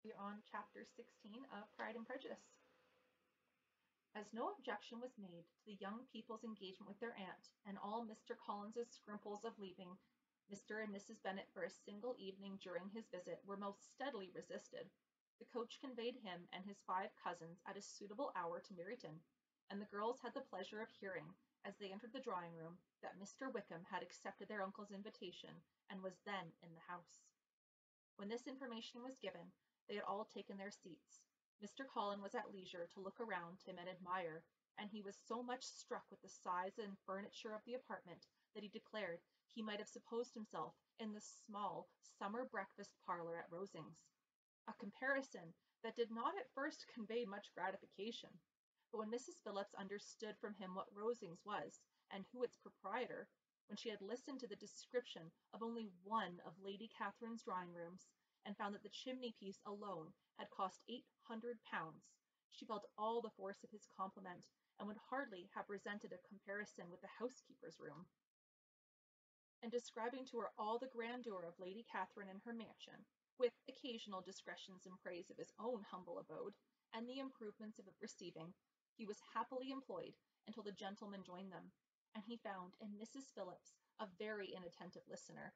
We're on chapter 16 of Pride and Prejudice. As no objection was made to the young people's engagement with their aunt, and all Mr. Collins's scruples of leaving Mr. and Mrs. Bennet for a single evening during his visit were most steadily resisted, the coach conveyed him and his 5 cousins at a suitable hour to Meryton, and the girls had the pleasure of hearing, as they entered the drawing-room, that Mr. Wickham had accepted their uncle's invitation, and was then in the house. When this information was given, they had all taken their seats. Mr. Collins was at leisure to look around him and admire, and he was so much struck with the size and furniture of the apartment that he declared he might have supposed himself in the small summer breakfast parlour at Rosings, a comparison that did not at first convey much gratification. But when Mrs. Phillips understood from him what Rosings was, and who its proprietor, when she had listened to the description of only one of Lady Catherine's drawing-rooms, and found that the chimney-piece alone had cost £800, she felt all the force of his compliment, and would hardly have resented a comparison with the housekeeper's room. And describing to her all the grandeur of Lady Catherine and her mansion, with occasional digressions in praise of his own humble abode, and the improvements of it receiving, he was happily employed until the gentlemen joined them, and he found in Mrs. Phillips a very attentive listener,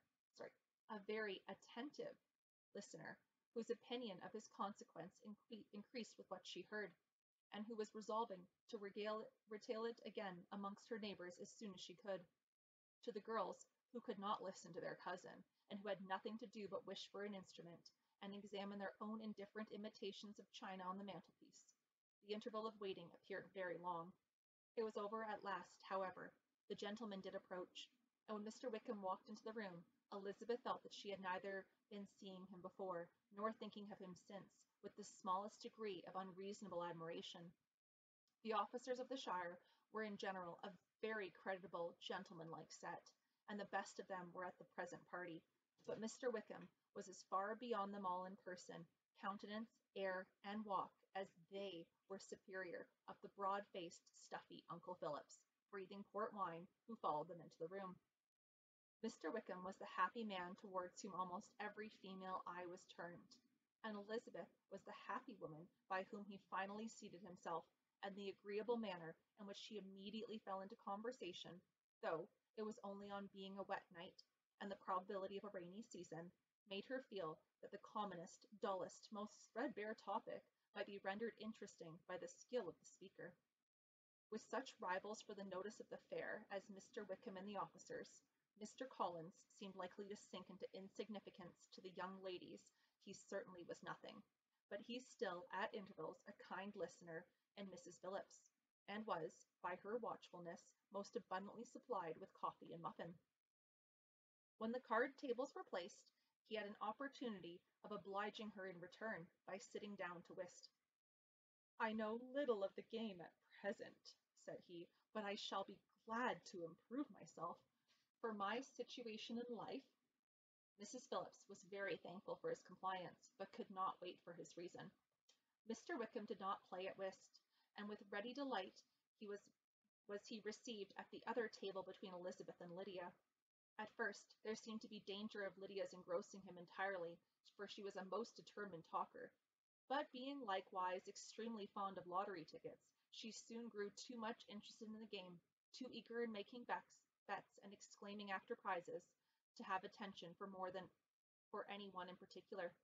whose opinion of his consequence increased with what she heard, and who was resolving to retail it again amongst her neighbours as soon as she could. To the girls, who could not listen to their cousin, and who had nothing to do but wish for an instrument, and examine their own indifferent imitations of china on the mantelpiece, the interval of waiting appeared very long. It was over at last, however. The gentlemen did approach, and when Mr. Wickham walked into the room, Elizabeth felt that she had neither been seeing him before, nor thinking of him since, with the smallest degree of unreasonable admiration. The officers of the shire were in general a very creditable, gentlemanlike set, and the best of them were at the present party, but Mr. Wickham was as far beyond them all in person, countenance, air, and walk, as they were superior of the broad-faced, stuffy Uncle Phillips, breathing port wine, who followed them into the room. Mr. Wickham was the happy man towards whom almost every female eye was turned, and Elizabeth was the happy woman by whom he finally seated himself, and the agreeable manner in which she immediately fell into conversation, though it was only on being a wet night, and the probability of a rainy season, made her feel that the commonest, dullest, most threadbare topic might be rendered interesting by the skill of the speaker. With such rivals for the notice of the fair as Mr. Wickham and the officers, Mr. Collins seemed likely to sink into insignificance. To the young ladies he certainly was nothing, but he still at intervals a kind listener in Mrs. Phillips, and was, by her watchfulness, most abundantly supplied with coffee and muffin. When the card tables were placed, he had an opportunity of obliging her in return by sitting down to whist. "I know little of the game at present," said he, "but I shall be glad to improve myself. For my situation in life—" Mrs. Phillips was very thankful for his compliance, but could not wait for his reason. Mr. Wickham did not play at whist, and with ready delight was he received at the other table between Elizabeth and Lydia. At first there seemed to be danger of Lydia's engrossing him entirely, for she was a most determined talker, but being likewise extremely fond of lottery tickets, she soon grew too much interested in the game, too eager in making bets and exclaiming after prizes, to have attention for more than for any one in particular.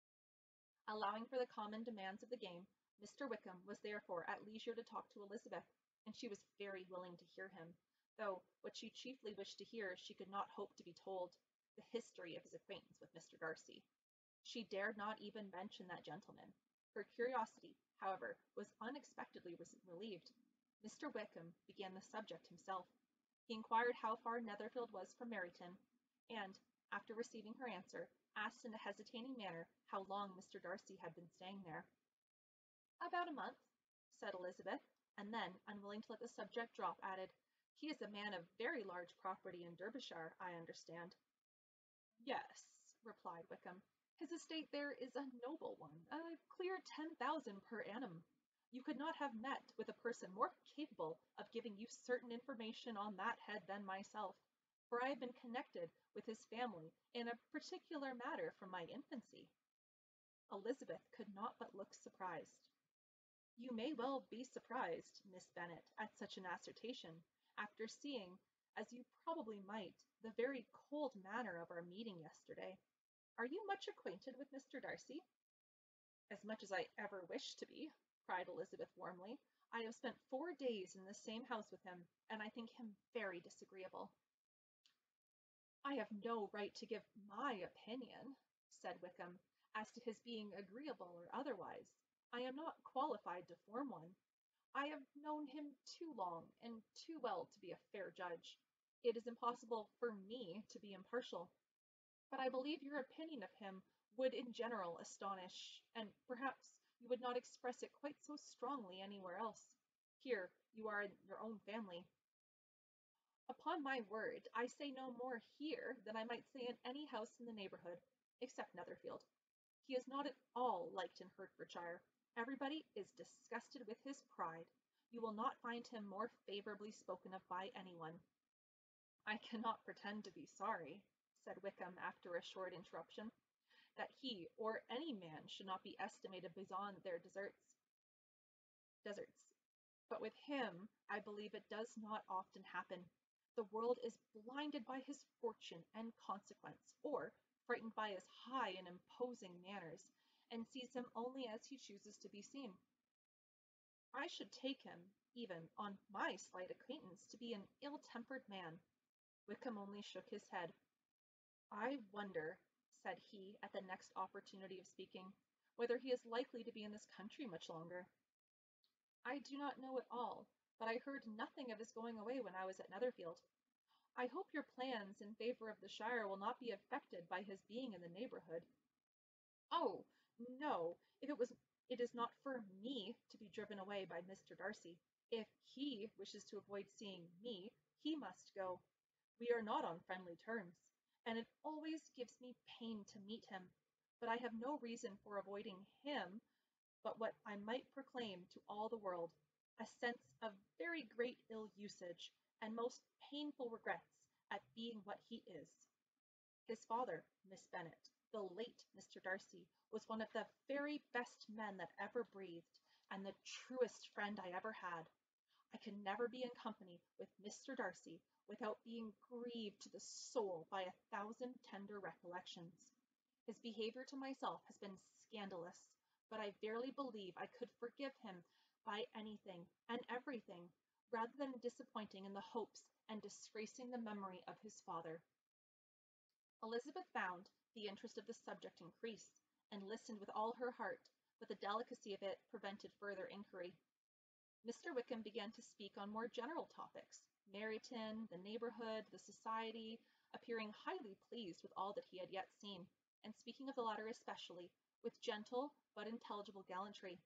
Allowing for the common demands of the game, Mr. Wickham was therefore at leisure to talk to Elizabeth, and she was very willing to hear him, though what she chiefly wished to hear she could not hope to be told, the history of his acquaintance with Mr. Darcy. She dared not even mention that gentleman. Her curiosity, however, was unexpectedly relieved. Mr. Wickham began the subject himself. He inquired how far Netherfield was from Meryton, and, after receiving her answer, asked in a hesitating manner how long Mr. Darcy had been staying there. "About a month," said Elizabeth, and then, unwilling to let the subject drop, added, "He is a man of very large property in Derbyshire, I understand." "Yes," replied Wickham. "His estate there is a noble one, a clear 10,000 per annum. You could not have met with a person more capable of giving you certain information on that head than myself, for I have been connected with his family in a particular matter from my infancy." Elizabeth could not but look surprised. You may well be surprised, Miss Bennet, at such an assertion, after seeing, as you probably might, the very cold manner of our meeting yesterday. Are you much acquainted with Mr. Darcy? As much as I ever wish to be, cried Elizabeth warmly. I have spent 4 days in the same house with him, and I think him very disagreeable. I have no right to give my opinion, said Wickham, as to his being agreeable or otherwise. I am not qualified to form one. I have known him too long and too well to be a fair judge. It is impossible for me to be impartial. But I believe your opinion of him would in general astonish, and perhaps you would not express it quite so strongly anywhere else. Here you are in your own family. Upon my word, I say no more here than I might say in any house in the neighbourhood, except Netherfield. He is not at all liked in Hertfordshire. Everybody is disgusted with his pride. You will not find him more favourably spoken of by anyone. I cannot pretend to be sorry, said Wickham after a short interruption, that he or any man should not be estimated beyond their deserts. But with him, I believe it does not often happen. The world is blinded by his fortune and consequence, or frightened by his high and imposing manners, and sees him only as he chooses to be seen. I should take him, even on my slight acquaintance, to be an ill-tempered man. Wickham only shook his head. I wonder, said he, at the next opportunity of speaking, whether he is likely to be in this country much longer. I do not know at all, but I heard nothing of his going away when I was at Netherfield. I hope your plans in favour of the shire will not be affected by his being in the neighbourhood. Oh, no, it is not for me to be driven away by Mr. Darcy. If he wishes to avoid seeing me, he must go. We are not on friendly terms, and it always gives me pain to meet him, but I have no reason for avoiding him but what I might proclaim to all the world, a sense of very great ill-usage, and most painful regrets at being what he is. His father, Miss Bennet, the late Mr. Darcy, was one of the very best men that ever breathed, and the truest friend I ever had. I can never be in company with Mr. Darcy without being grieved to the soul by 1,000 tender recollections. His behaviour to myself has been scandalous, but I verily believe I could forgive him by anything and everything, rather than disappointing in the hopes and disgracing the memory of his father. Elizabeth found the interest of the subject increase, and listened with all her heart, but the delicacy of it prevented further inquiry. Mr. Wickham began to speak on more general topics, Meryton, the neighbourhood, the society, appearing highly pleased with all that he had yet seen, and speaking of the latter especially, with gentle but intelligible gallantry.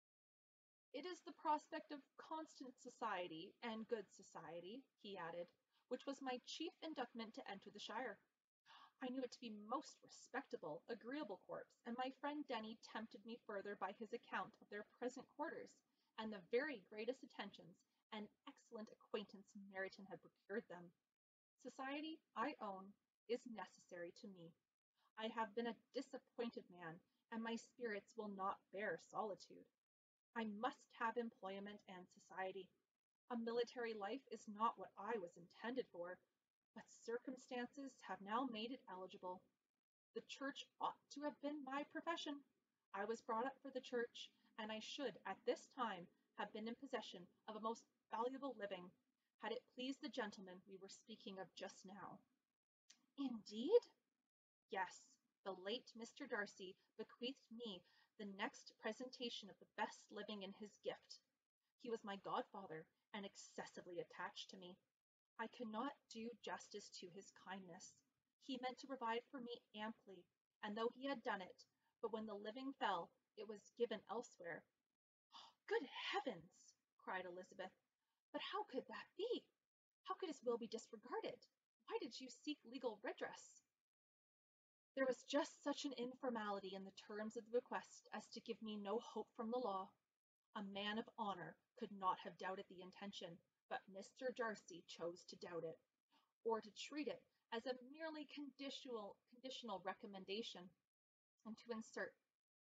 It is the prospect of constant society and good society, he added, which was my chief inducement to enter the shire. I knew it to be most respectable, agreeable corps, and my friend Denny tempted me further by his account of their present quarters, and the very greatest attentions and excellent acquaintance Meryton had procured them. Society, I own, is necessary to me. I have been a disappointed man, and my spirits will not bear solitude. I must have employment and society. A military life is not what I was intended for, but circumstances have now made it eligible. The church ought to have been my profession. I was brought up for the church, and I should at this time have been in possession of a most valuable living, had it pleased the gentleman we were speaking of just now. Indeed? Yes, the late Mr. Darcy bequeathed me the next presentation of the best living in his gift. He was my godfather, and excessively attached to me. I cannot do justice to his kindness. He meant to provide for me amply, and though he had done it, but when the living fell, it was given elsewhere. Good heavens! Cried Elizabeth. But how could that be? How could his will be disregarded? Why did you seek legal redress? There was just such an informality in the terms of the bequest as to give me no hope from the law. A man of honour could not have doubted the intention, but Mr. Darcy chose to doubt it, or to treat it as a merely conditional recommendation, and to insert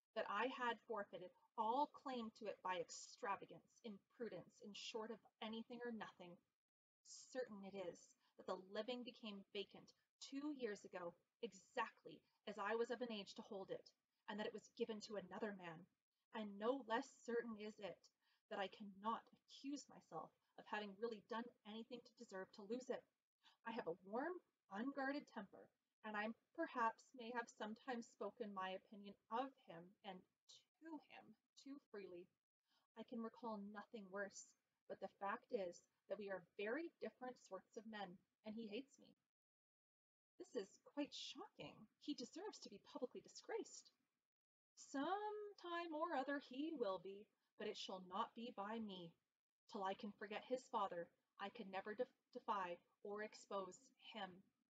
that I had forfeited all claim to it by extravagance, imprudence, in short of anything or nothing. Certain it is that the living became vacant 2 years ago, exactly as I was of an age to hold it, and that it was given to another man. And no less certain is it that I cannot accuse myself of having really done anything to deserve to lose it. I have a warm, unguarded temper, and I perhaps may have sometimes spoken my opinion of him and to him too freely. I can recall nothing worse, but the fact is that we are very different sorts of men, and he hates me. This is quite shocking. He deserves to be publicly disgraced. Some time or other he will be, but it shall not be by me. Till I can forget his father, I can never defy or expose him.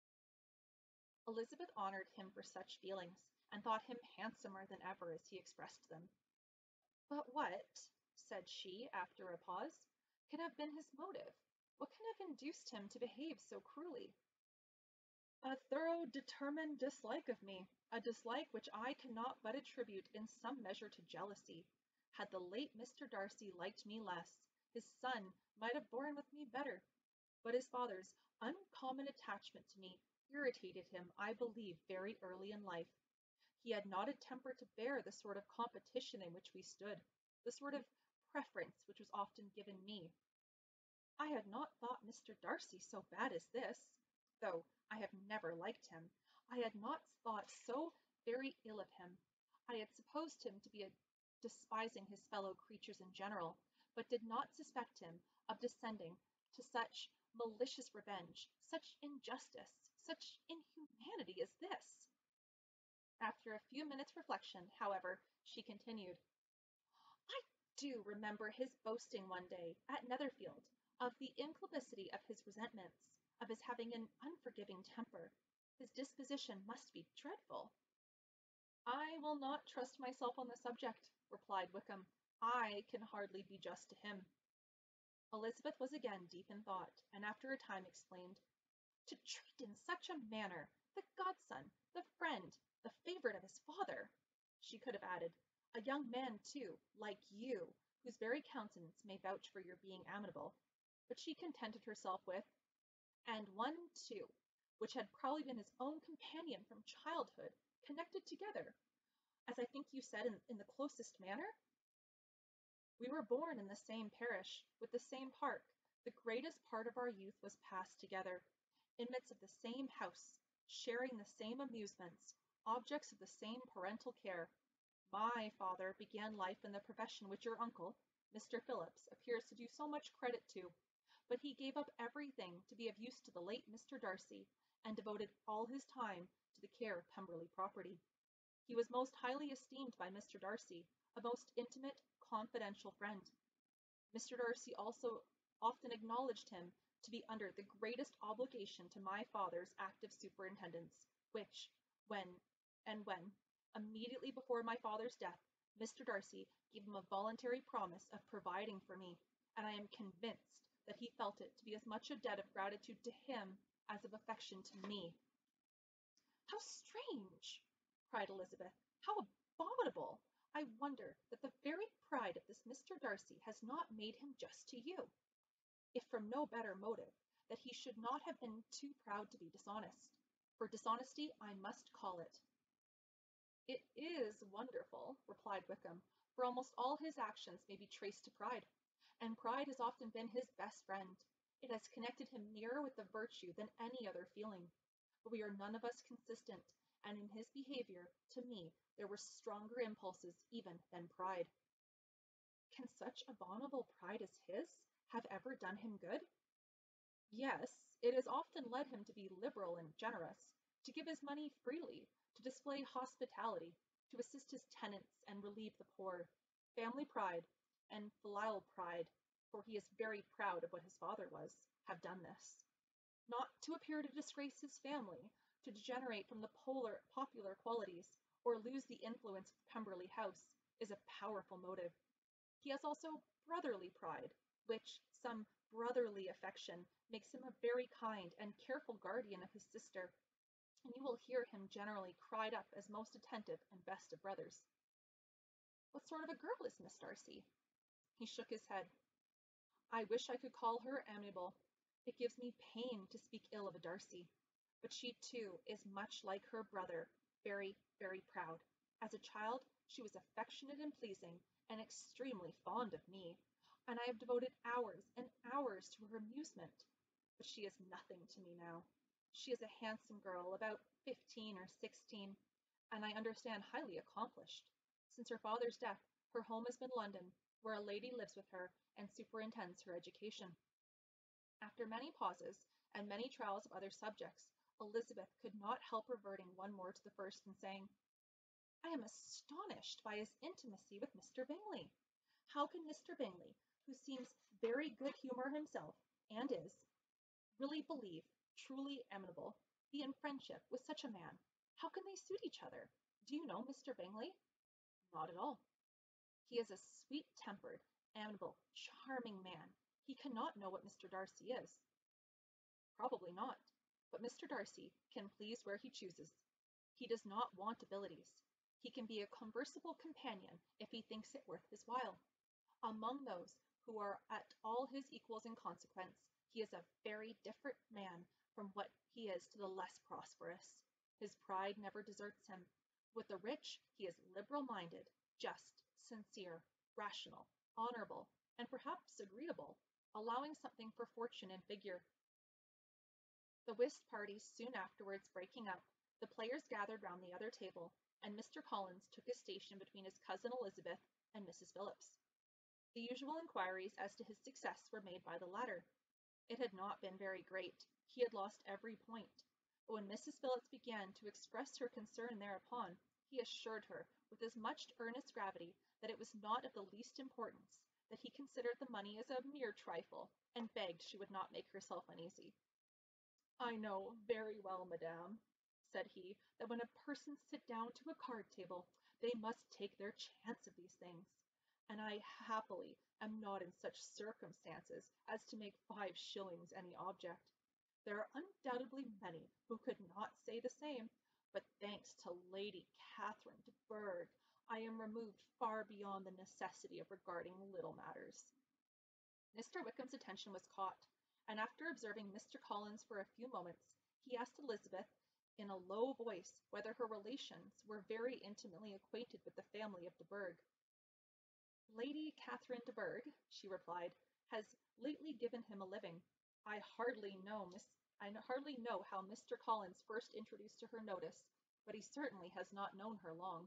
Elizabeth honored him for such feelings, and thought him handsomer than ever as he expressed them. But what, said she, after a pause, can have been his motive? What can have induced him to behave so cruelly? A thorough, determined dislike of me, a dislike which I cannot but attribute in some measure to jealousy. Had the late Mr. Darcy liked me less, his son might have borne with me better, but his father's uncommon attachment to me irritated him, I believe, very early in life. He had not a temper to bear the sort of competition in which we stood, the sort of preference which was often given me. I had not thought Mr. Darcy so bad as this, though I have never liked him. I had not thought so very ill of him. I had supposed him to be despising his fellow creatures in general, but did not suspect him of descending to such malicious revenge, such injustice, such inhumanity as this. After a few minutes' reflection, however, she continued, I do remember his boasting one day at Netherfield of the infelicity of his resentments, of his having an unforgiving temper. His disposition must be dreadful. I will not trust myself on the subject, replied Wickham. I can hardly be just to him. Elizabeth was again deep in thought, and after a time exclaimed, to treat in such a manner the godson, the friend, the favorite of his father! She could have added, a young man, too, like you, whose very countenance may vouch for your being amiable. But she contented herself with, and one, too, which had probably been his own companion from childhood, connected together, as I think you said, in the closest manner? We were born in the same parish, with the same park. The greatest part of our youth was passed together, inmates of the same house, sharing the same amusements, objects of the same parental care. My father began life in the profession which your uncle, Mr. Phillips, appears to do so much credit to, but he gave up everything to be of use to the late Mr. Darcy, and devoted all his time to the care of Pemberley property. He was most highly esteemed by Mr. Darcy, a most intimate, confidential friend. Mr. Darcy also often acknowledged him to be under the greatest obligation to my father's active superintendence, which, when, immediately before my father's death, Mr. Darcy gave him a voluntary promise of providing for me, and I am convinced that he felt it to be as much a debt of gratitude to him as of affection to me. How strange! Cried Elizabeth. How abominable! I wonder that the very pride of this Mr. Darcy has not made him just to you, if from no better motive, that he should not have been too proud to be dishonest. For dishonesty I must call it. It is wonderful, replied Wickham, for almost all his actions may be traced to pride, and pride has often been his best friend. It has connected him nearer with the virtue than any other feeling. But we are none of us consistent, and in his behavior, to me, there were stronger impulses even than pride. Can such abominable pride as his have ever done him good? Yes, it has often led him to be liberal and generous, to give his money freely, to display hospitality, to assist his tenants and relieve the poor. Family pride and filial pride, for he is very proud of what his father was, have done this. Not to appear to disgrace his family, to degenerate from the popular qualities, or lose the influence of Pemberley House, is a powerful motive. He has also brotherly pride, which some brotherly affection makes him a very kind and careful guardian of his sister, and you will hear him generally cried up as most attentive and best of brothers. What sort of a girl is Miss Darcy?" He shook his head. "I wish I could call her amiable. It gives me pain to speak ill of a Darcy. But she, too, is much like her brother, very, very proud. As a child, she was affectionate and pleasing, and extremely fond of me, and I have devoted hours and hours to her amusement. But she is nothing to me now. She is a handsome girl, about 15 or 16, and I understand highly accomplished. Since her father's death, her home has been London, where a lady lives with her and superintends her education." After many pauses, and many trials of other subjects, Elizabeth could not help reverting one more to the first and saying, "I am astonished by his intimacy with Mr. Bingley. How can Mr. Bingley, who seems very good humour himself, and is, really believe, truly amiable, be in friendship with such a man? How can they suit each other? Do you know Mr. Bingley?" "Not at all." "He is a sweet-tempered, amiable, charming man. He cannot know what Mr. Darcy is." "Probably not. But Mr. Darcy can please where he chooses. He does not want abilities. He can be a conversable companion if he thinks it worth his while. Among those who are at all his equals in consequence, he is a very different man from what he is to the less prosperous. His pride never deserts him. With the rich he is liberal-minded, just, sincere, rational, honourable, and perhaps agreeable, allowing something for fortune and figure." The whist party soon afterwards breaking up, the players gathered round the other table, and Mr. Collins took his station between his cousin Elizabeth and Mrs. Phillips. The usual inquiries as to his success were made by the latter. It had not been very great. He had lost every point. But when Mrs. Phillips began to express her concern thereupon, he assured her, with as much earnest gravity, that it was not of the least importance, that he considered the money as a mere trifle, and begged she would not make herself uneasy. "I know very well, madame," said he, "that when a person sit down to a card-table, they must take their chance of these things, and I happily am not in such circumstances as to make 5 shillings any object. There are undoubtedly many who could not say the same, but thanks to Lady Catherine de Bourgh, I am removed far beyond the necessity of regarding little matters." Mr. Wickham's attention was caught, and after observing Mr. Collins for a few moments, he asked Elizabeth in a low voice whether her relations were very intimately acquainted with the family of de Bourgh. "Lady Catherine de Bourgh," she replied, "has lately given him a living. I hardly know how Mr. Collins first introduced to her notice, but he certainly has not known her long."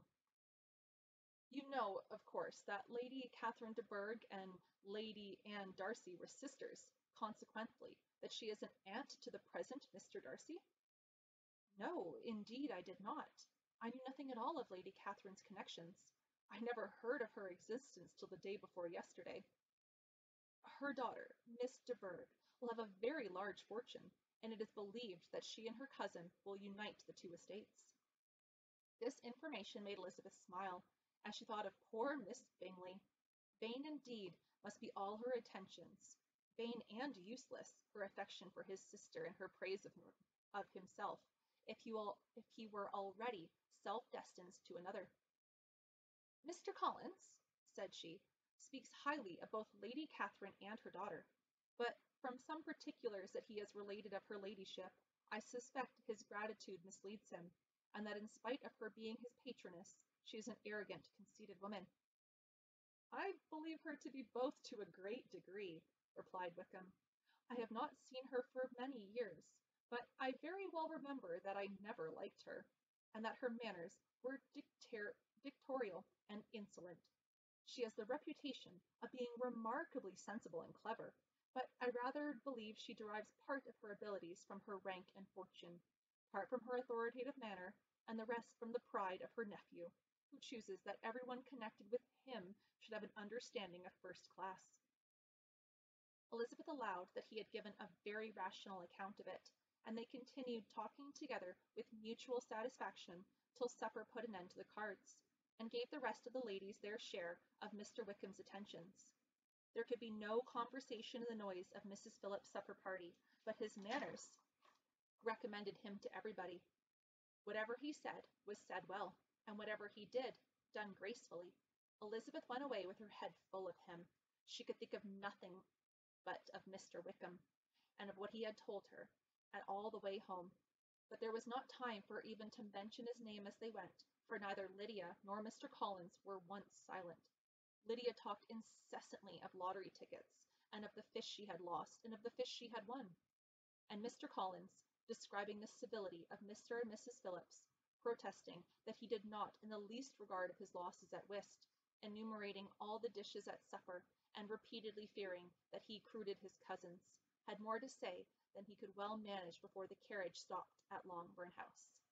"You know, of course, that Lady Catherine de Bourgh and Lady Anne Darcy were sisters, consequently that she is an aunt to the present Mr. Darcy?" "No, indeed I did not. I knew nothing at all of Lady Catherine's connections. I never heard of her existence till the day before yesterday." "Her daughter, Miss de Bourgh, will have a very large fortune, and it is believed that she and her cousin will unite the 2 estates." This information made Elizabeth smile, as she thought of poor Miss Bingley. Vain indeed must be all her attentions, vain and useless her affection for his sister and her praise of himself, if he were already self-destined to another. "Mr. Collins," said she, "speaks highly of both Lady Catherine and her daughter, but from some particulars that he has related of her ladyship, I suspect his gratitude misleads him, and that in spite of her being his patroness, she is an arrogant, conceited woman." "I believe her to be both to a great degree," replied Wickham. "I have not seen her for many years, but I very well remember that I never liked her, and that her manners were dictatorial and insolent. She has the reputation of being remarkably sensible and clever, but I rather believe she derives part of her abilities from her rank and fortune, part from her authoritative manner, and the rest from the pride of her nephew, who chooses that everyone connected with him should have an understanding of first class." Elizabeth allowed that he had given a very rational account of it, and they continued talking together with mutual satisfaction till supper put an end to the cards, and gave the rest of the ladies their share of Mr. Wickham's attentions. There could be no conversation in the noise of Mrs. Phillips's supper party, but his manners recommended him to everybody. Whatever he said was said well, and whatever he did, done gracefully. Elizabeth went away with her head full of him. She could think of nothing but of Mr. Wickham, and of what he had told her, and all the way home. But there was not time for her even to mention his name as they went, for neither Lydia nor Mr. Collins were once silent. Lydia talked incessantly of lottery tickets, and of the fish she had lost, and of the fish she had won. And Mr. Collins, describing the civility of Mr. and Mrs. Phillips, protesting that he did not in the least regard of his losses at whist, enumerating all the dishes at supper, and repeatedly fearing that he cruded his cousins, had more to say than he could well manage before the carriage stopped at Longbourn House.